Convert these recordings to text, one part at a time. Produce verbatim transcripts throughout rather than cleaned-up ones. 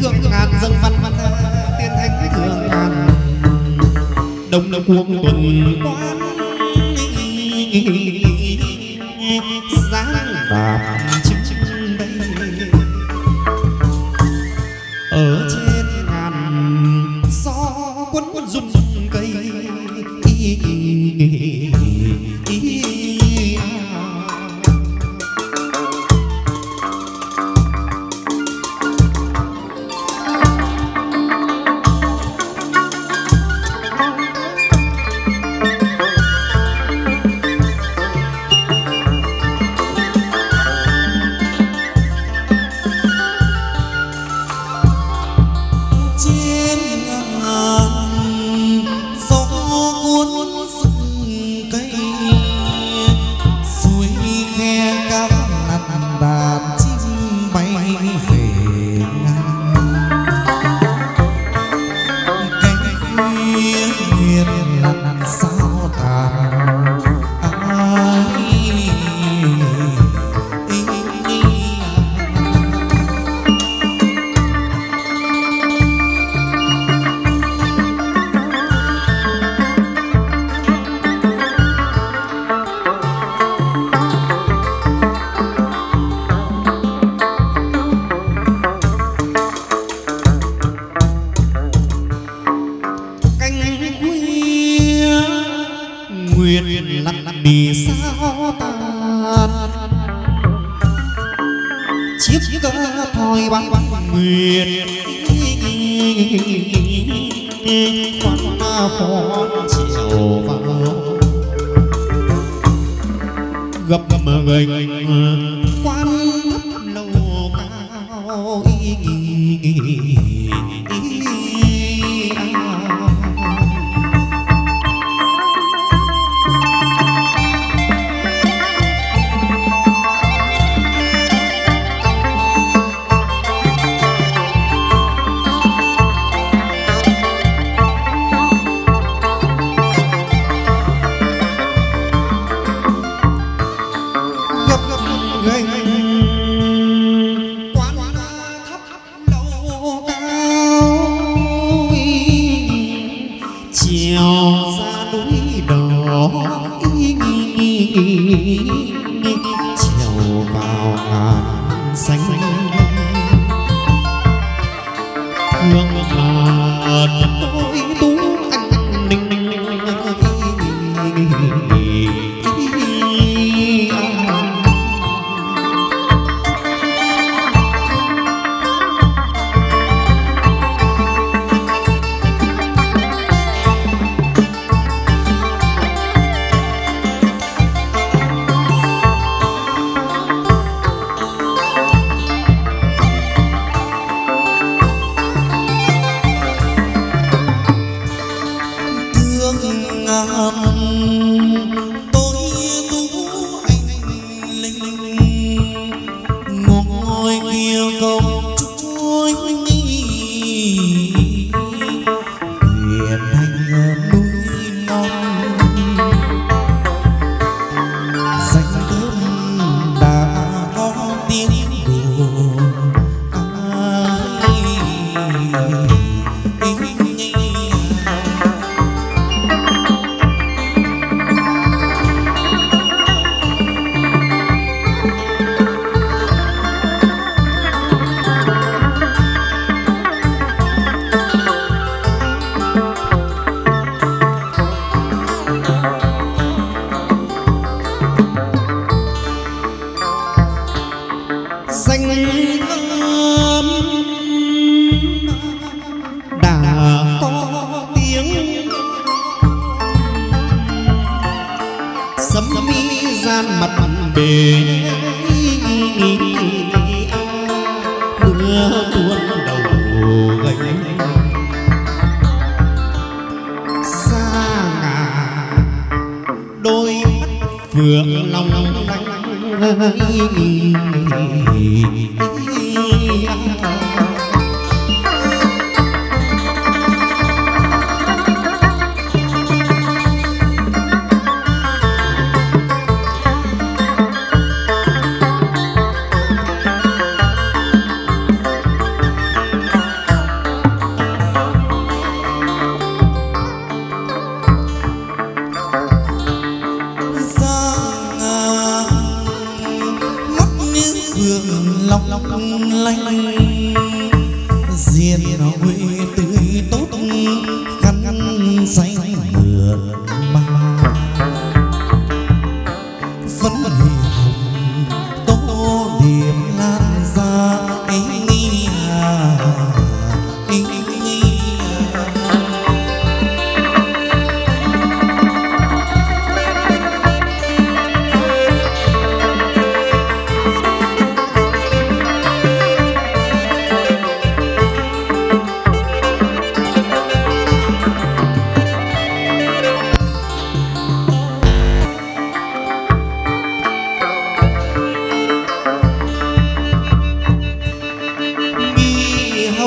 thượng ngàn dâng văn văn tiên thánh thượng ngàn đông đông cuồng tuần quán dáng đạp chim đây ở trên ngàn gió cuốn cuốn rung cây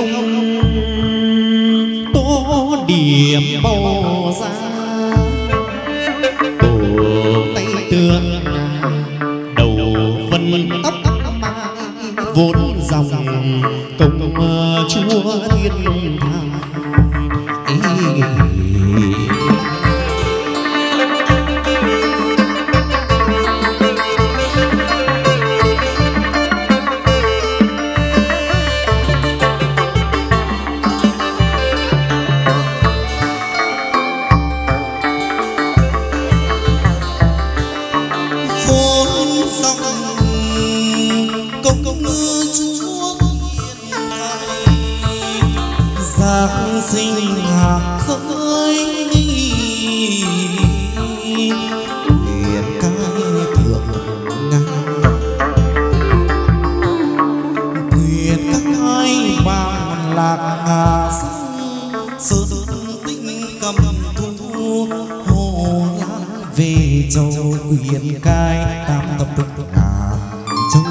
ông tô điểm bầu ra cổ tay tường đầu vân tóc vốn dòng công chúa thiên thang. sinh hạt giới huyền cai thượng ngang huyền các ai bằng lạc hà sơn tinh cầm thu hồ lan về châu huyền cai tam tập cực ngàn châu.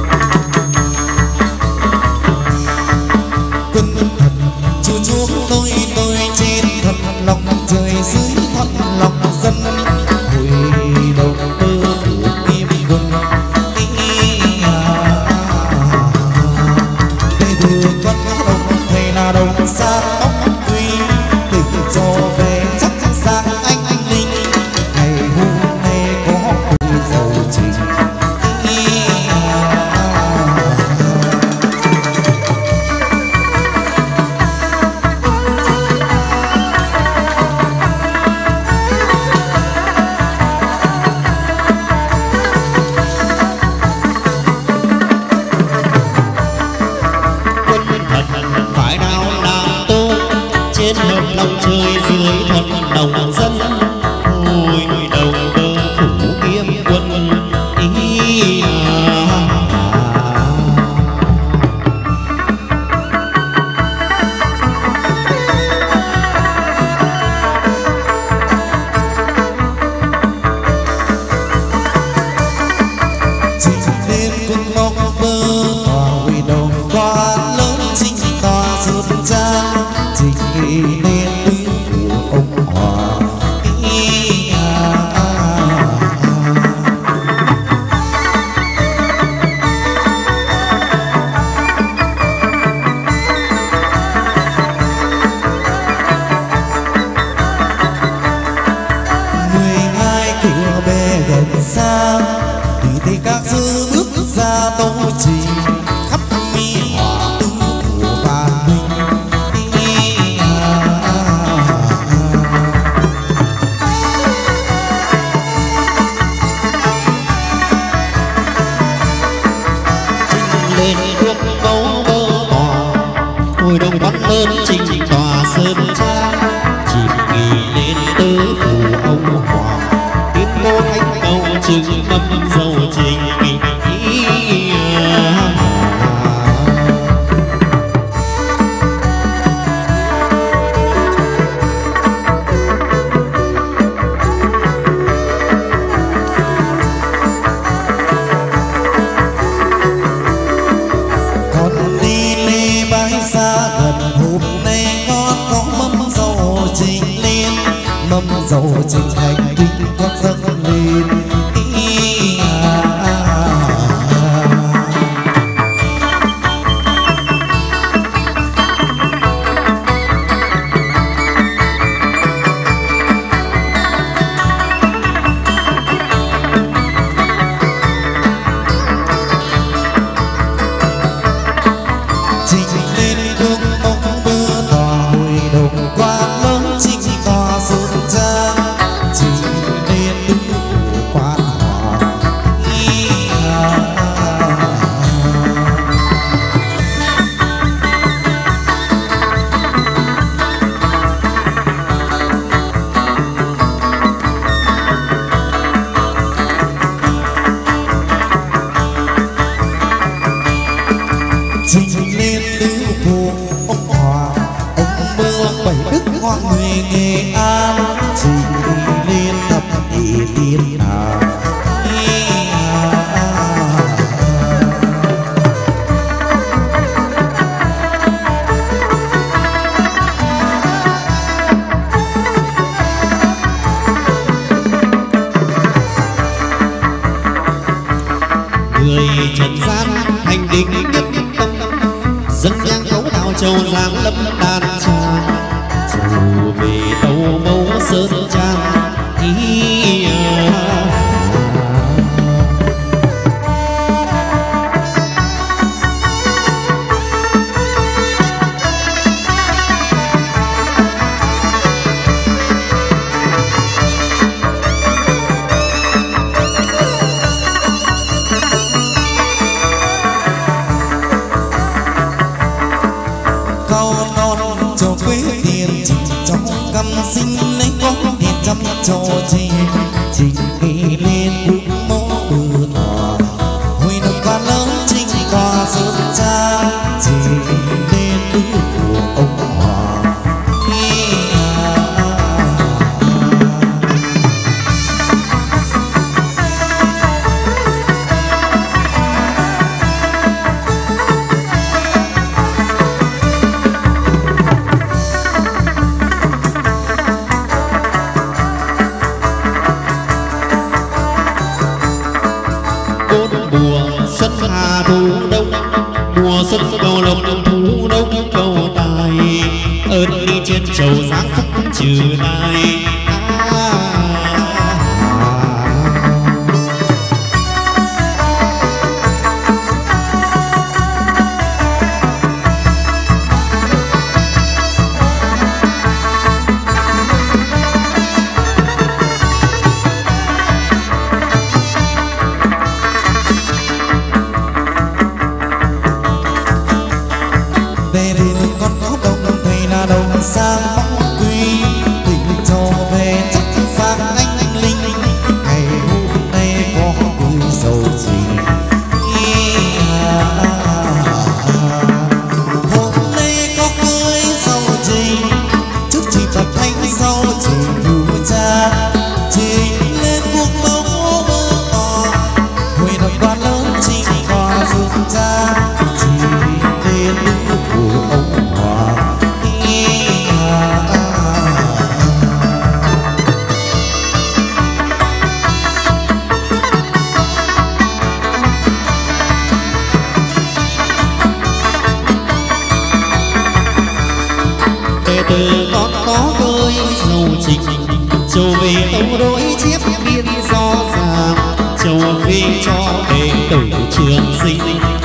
Chúa tôi tóc quy tình cho về chắc sang anh linh ngày hôm nay có tôi giàu trình hợp lòng trời dưới thuận lòng dân hồi đầu bơ phủ kiếm quân ý à. Chỉ nên quân ngọc bơ tòa huy đồng qua lớn chính tòa dương trang chỉ nên đứng phủ ông hòa ý à. Mười hai cửa bè gần xa thì thấy các sư bước ra tấu trình khắp mi họa tư của bà mình. Lên thuốc bấu bơ tòa hồi đồng bắt lên trình tòa sơn trang chỉ kỳ lên tứ phủ ông hoàng tiến cô thánh cầu trừng mâm dầu trình mâm dầu trình hành kinh con dâng lên ý à, à, à. Trình lên gương bóng bơ tòa hồi đồng qua lớn trình tòa sơn trang chỉ nên đứng phủ quan hòa ý à, à. Trình lên tứ phủ ông hòa ông mơ bảy đức hoa người Nghệ An trình lên thập địa tiên hà ý à, à. người trần gian hành định nhất tâm dân nhang cấu đạo châu giang lâm đàn tràng dù về tàu mẫu sơn trang ý à. Cao non cho quê tiền chỉ trong cầm sinh lấy có tiền trăm cho chi trình kỳ lên cũng mô bư tòa hồi đồng qua lớn trình tòa sơn trang chỉ nên tứ của ông hòa ý à, à. Mùa xuân hà thu đông mùa xuân cầu lộc thu đông cầu tài ở ơn đi trên chầu sáng phúc trừ này. Sang bóng quy tình cho về chắc sang anh linh ngày hôm nay có cười giàu gì hôm nay có cười giàu gì chúc chị tập thanh sau chị đủ cha chị lên cuộc đấu mơ to hồi đồng quan lớn chị qua dương cha chị lên đứng của ông Hòa. Từ con có đôi dầu trình châu về tâu đối chiếc biên do ràng châu về cho đệ tử trường sinh.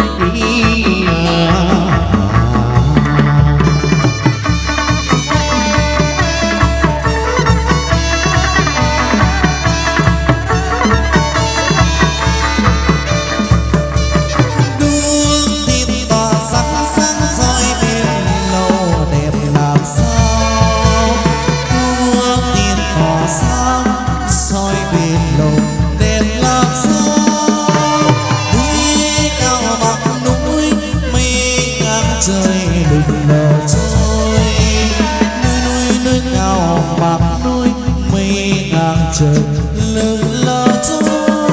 Trời lơ lơ trôi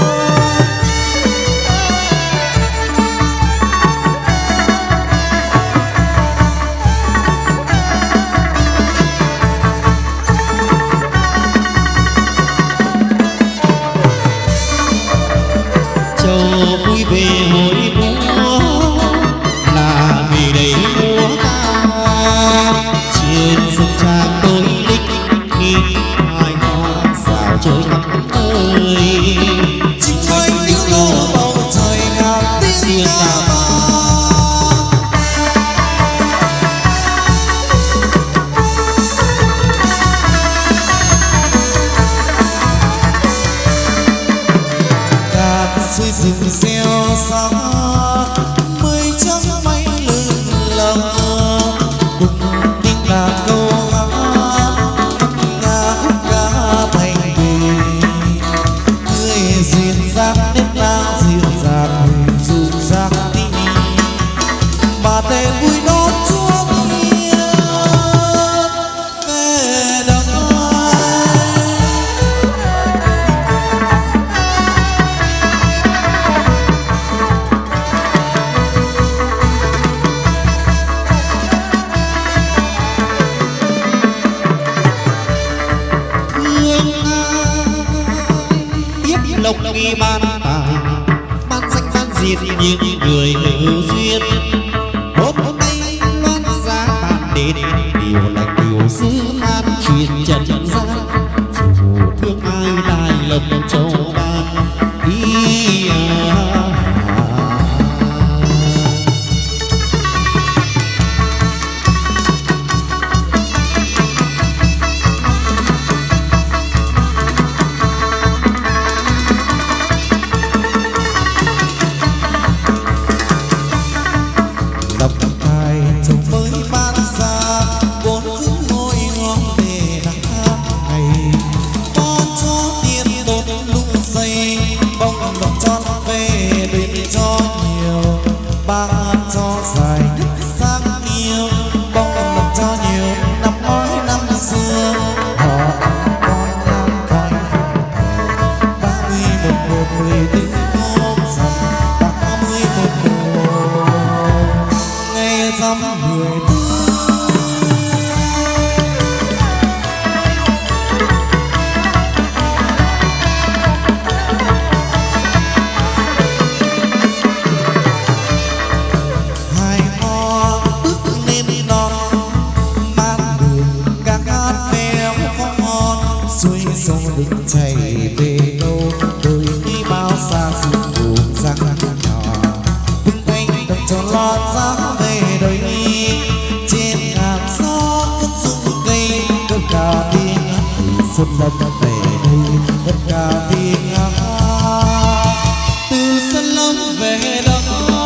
châu vui về hội múa là vì đây múa ca trên sân trang đôi đích nghi trời khắp ơi chính mấy những lô bầu trời ngàn tiếng ca gạt suối rừng reo xa mây trắng mây lưng lờ cùng tiếng đàn câu bà tề vui đón chúa miên về đây. Thương ai tiếp lộc nghi ban tài ban danh ban diệt những người hữu duyên. Hôm nay loan giá bàn đến điều lành điều dư an truyền trần gian dù thương ai lại lầm châu ban ý à. Chồng mới ban ra bốn thứ ngôi ngon để đắng bước chạy về đâu đời đi bao xa sự buồn giang nhỏ vững tay đập cho lót dáng về đây trên ngàn gió cất rung cây cất cả tiếng hát xuân lâm về đây cất cả tiếng hát từ sân lâm về đâu.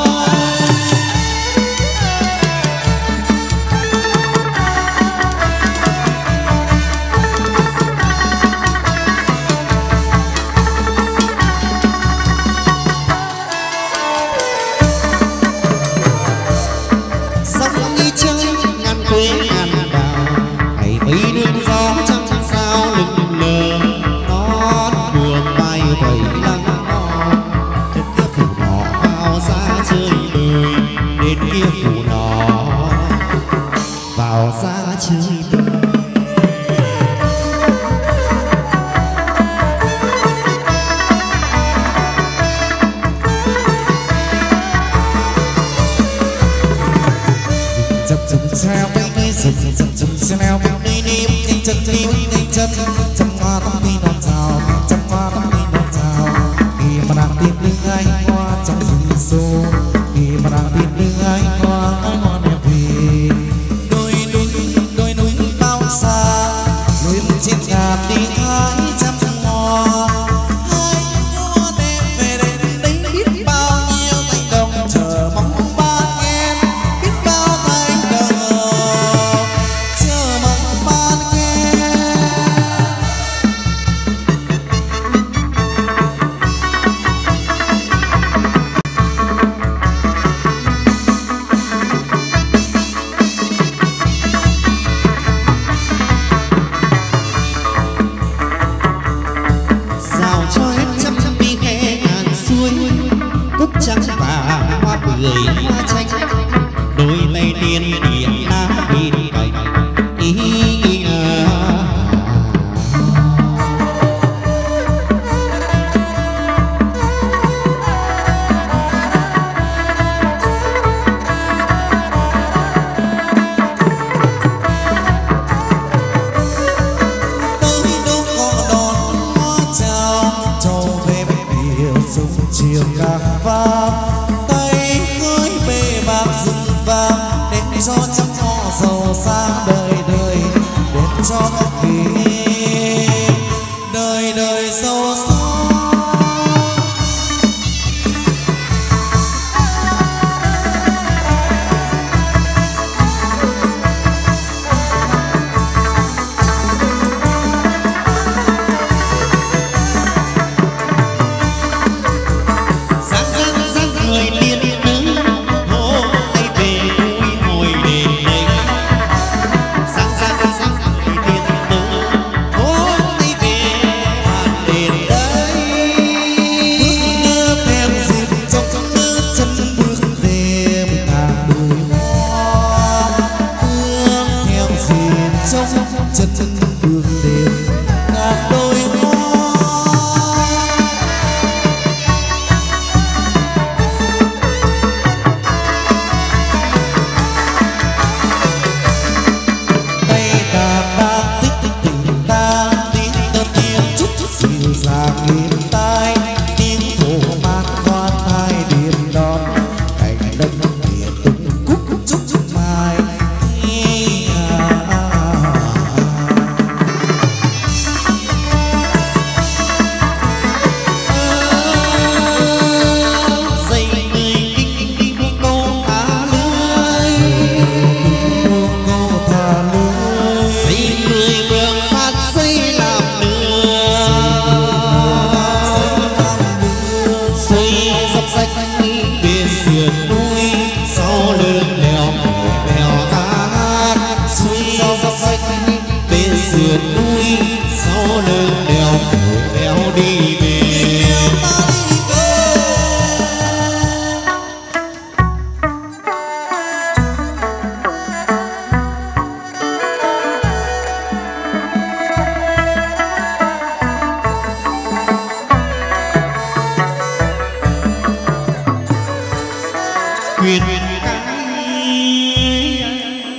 huyền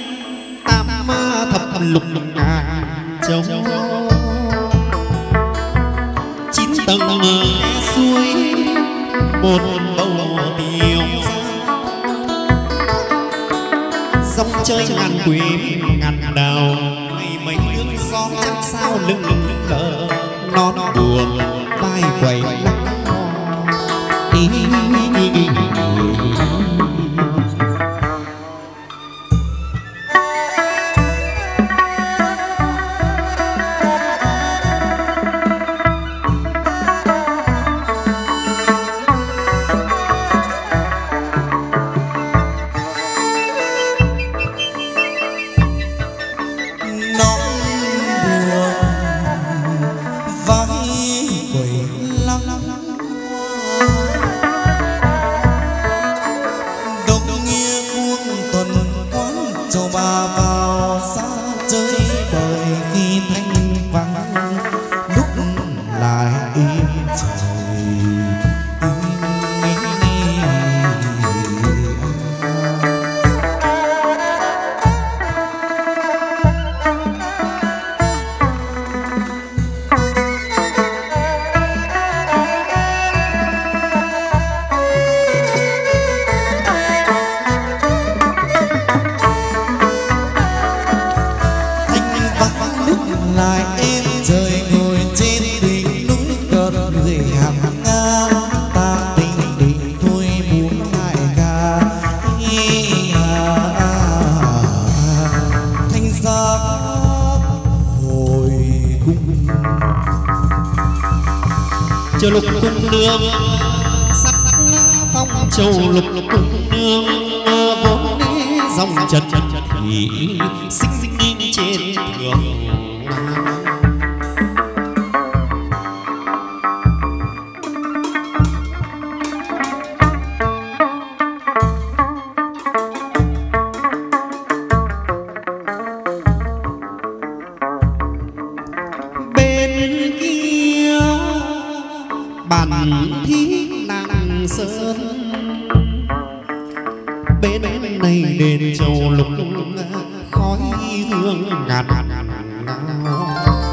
tam thập lục ngàn châu một bầu điều dòng chơi ngàn quỷ ngàn đào ngày mấy nước gió chắc sao lưng cờ non buồn vai quẩy lắc ý, ý, ý, ý, ý. Châu lục cung nương sắc phong châu lục cung nương vốn dòng trần thì sinh sinh trên thượng bản thí nàng sơn bên này đền châu lục khói hương ngạt ngào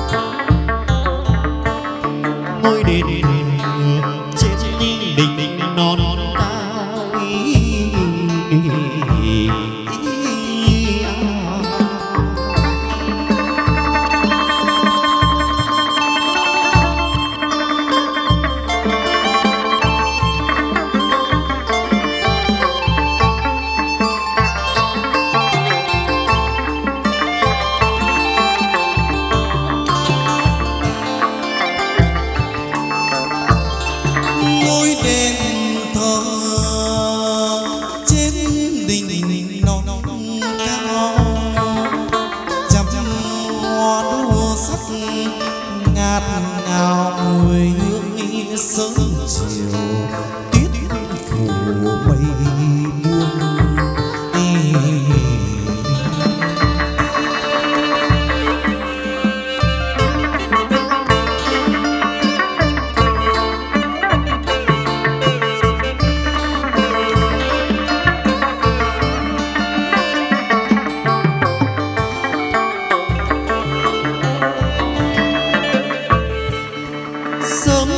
ngôi đền trên đỉnh đỉnh non cao sớm chiều tiết phủ mây buông sớm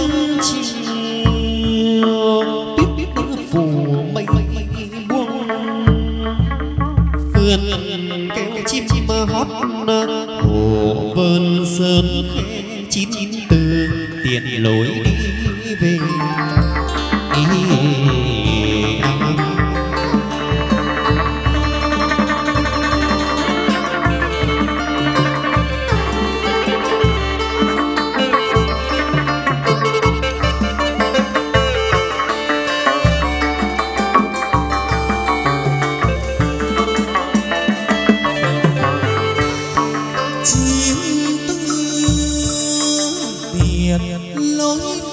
kêu chim chim hót hồ vơn sơn khẽ chín chín từ tiền lối đi về lối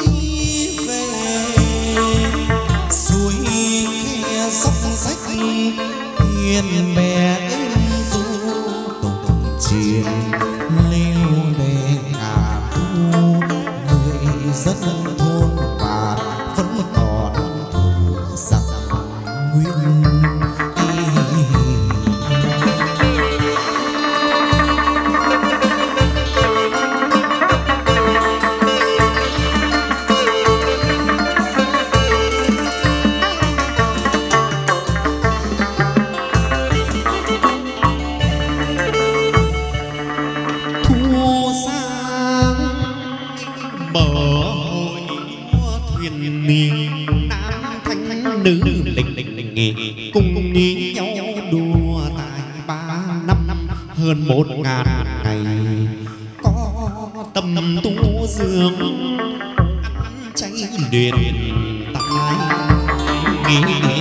nữ lịch lịch nghề cùng nhí nhau đùa tại ba năm năm hơn một ngàn ngày có tâm tu dương ăn chay luyện tài nghề.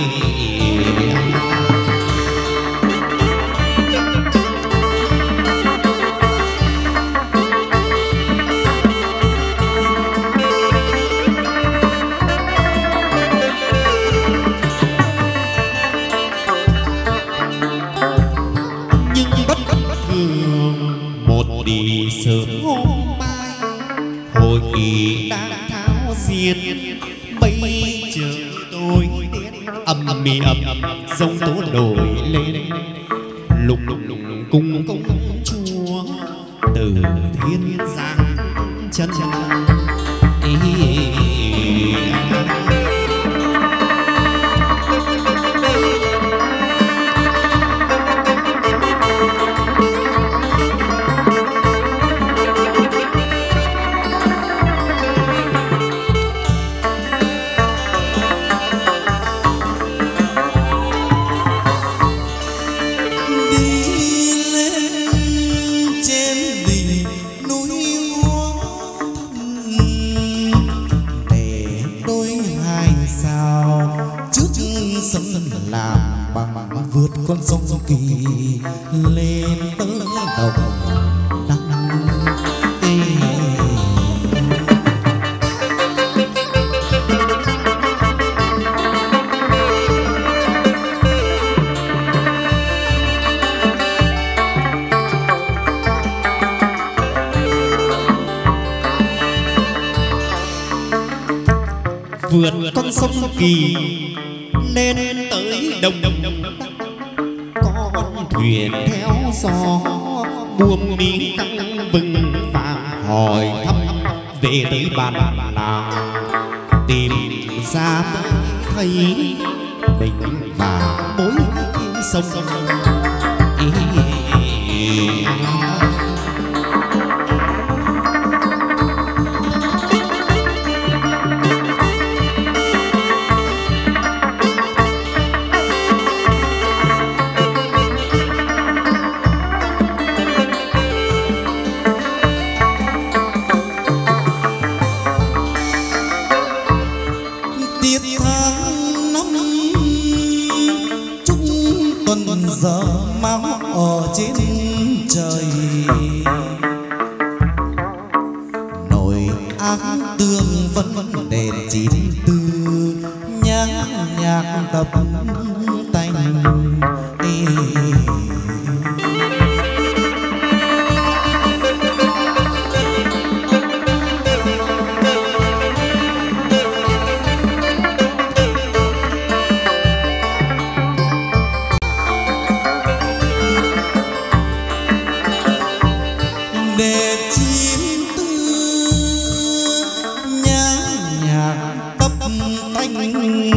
Đi sớm hôm mai hồi kỳ đang tháo diệt bây giờ tôi âm mì ầm sông tố nổi lên lục lục lục cung công chúa từ thiên giang chân con sông kỳ lên tới đồng đăng. Vượt con sông kỳ lên tới đồng đồng thuyền theo gió buông đi căng vừng và hỏi thăm về tới bản làng tìm ra thấy mình và mối sông ý, ý, ý. giờ máu ở trên trời nồi áng tương vẫn đèn chín tư nhã nhạc tập tành để chim tư nhã nhạc tấp tanh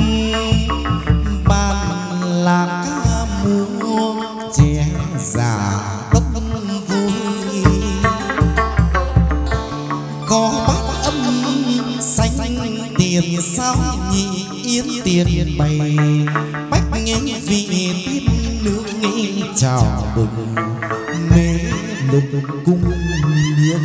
bàn là ca múa trẻ già đốc vui có bát âm xanh tiền sao nhị yến tiền bày bách nghinh vị tiên nước nghi chào mừng mê lục cung miên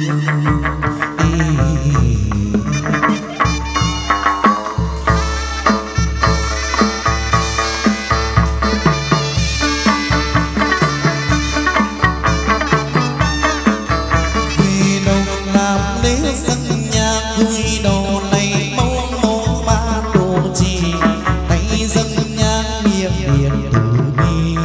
vì đâu làm lễ dân nhà vui đầu này mâu mô ba đồ trì tay dân nhà miệng miệng thủ mi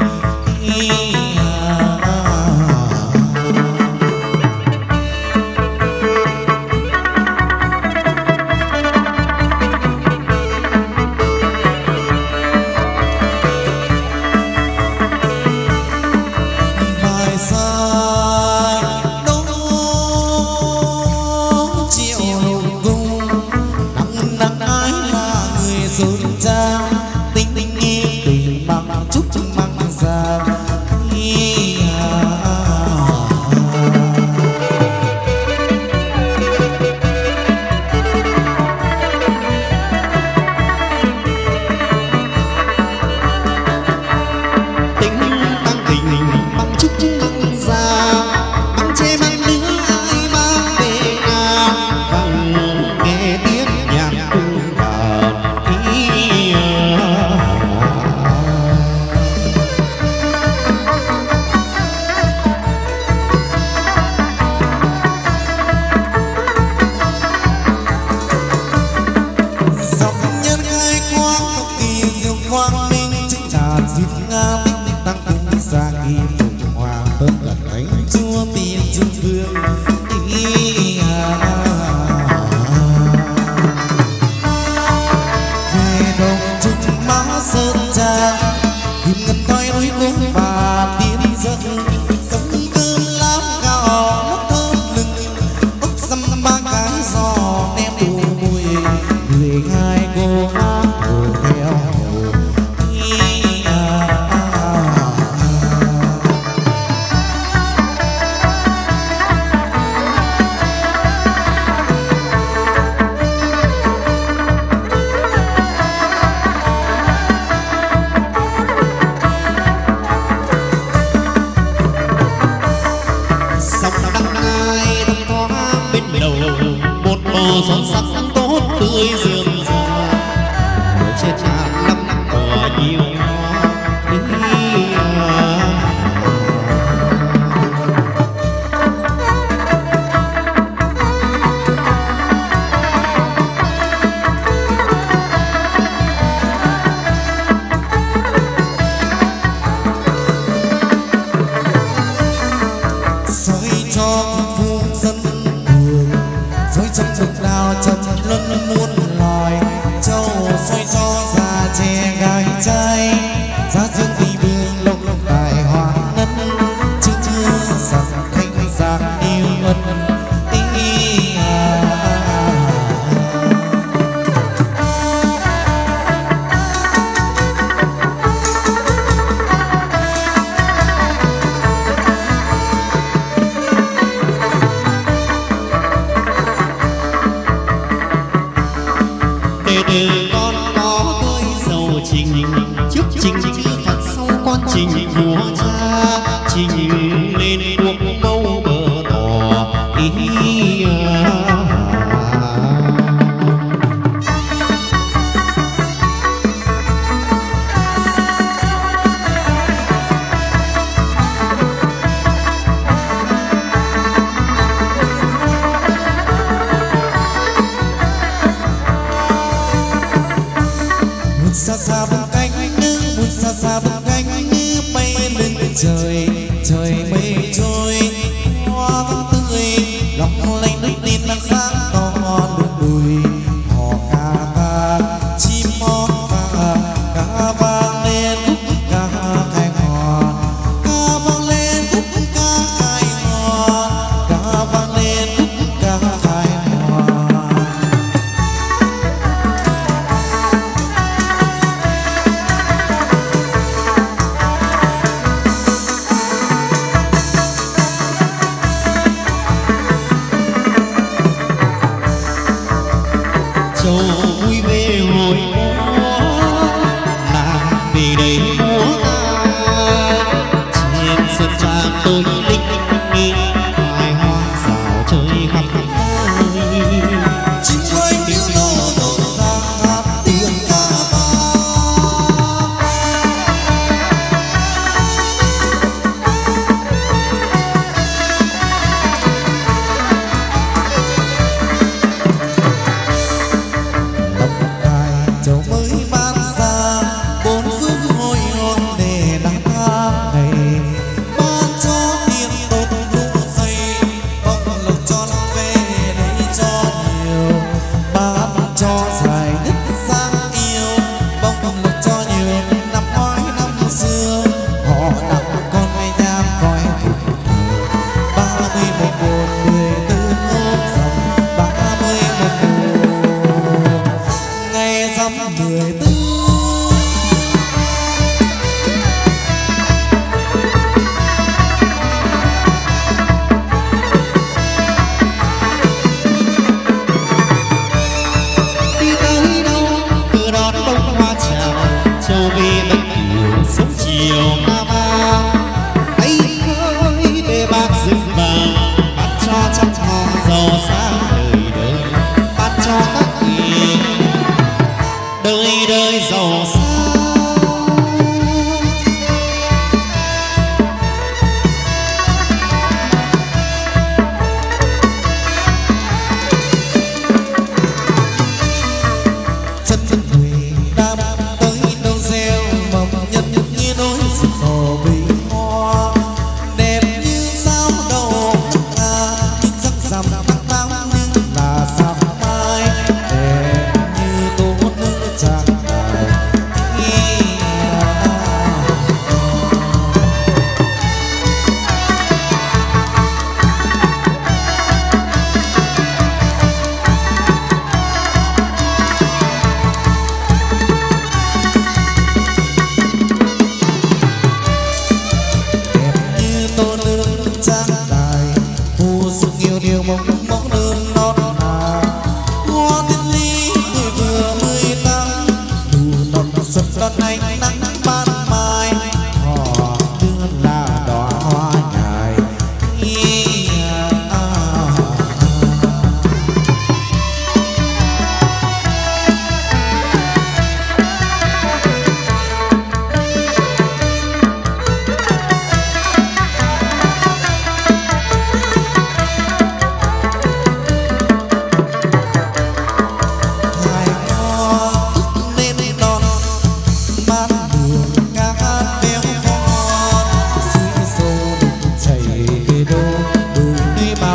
bên lầu một bò son sắc tốt tươi rượm rà trên trán năm cỏ nhiều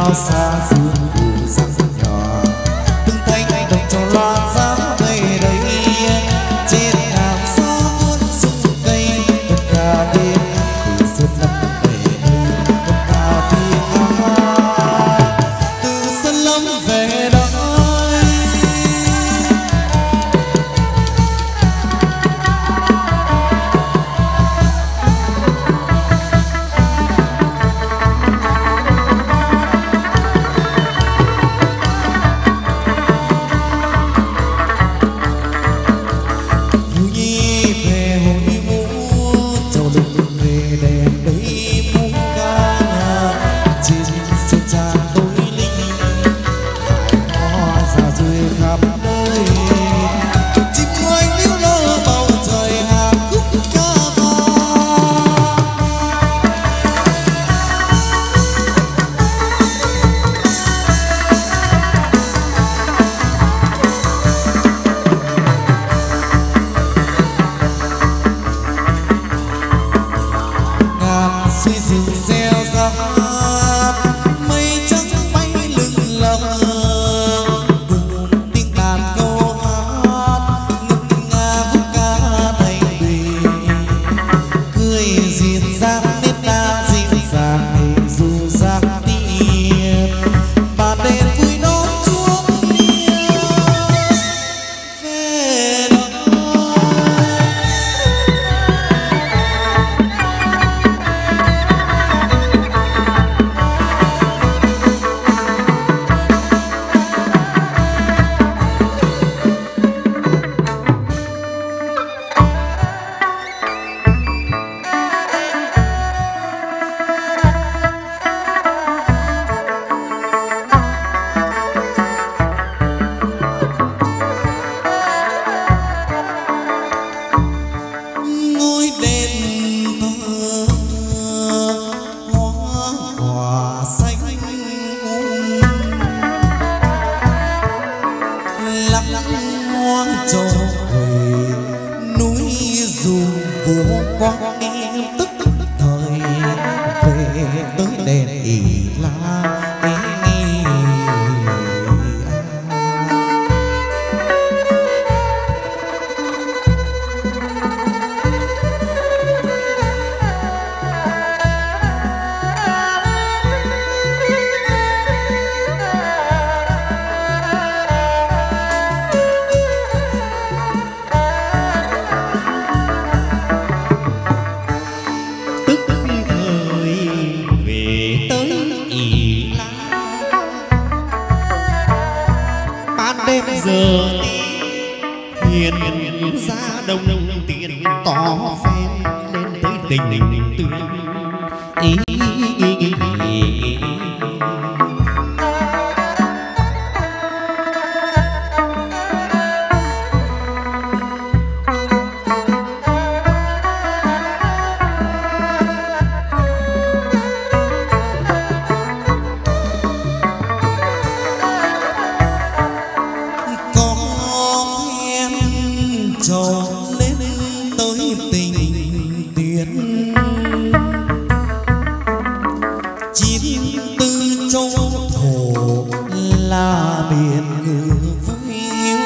cao xa dương phủ sắc nhỏ từng thanh đồng cho loan sáng về đây trên ngàn gió cuốn sung cây tất cả đêm từ xuân lâm về đây tất cả tiếng hát từ xuân lâm về đây.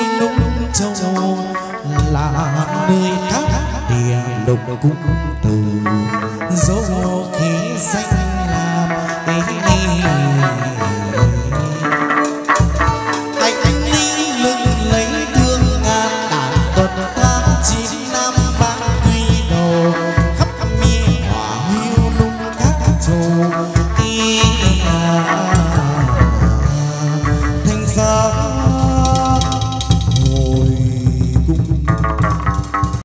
cũng từ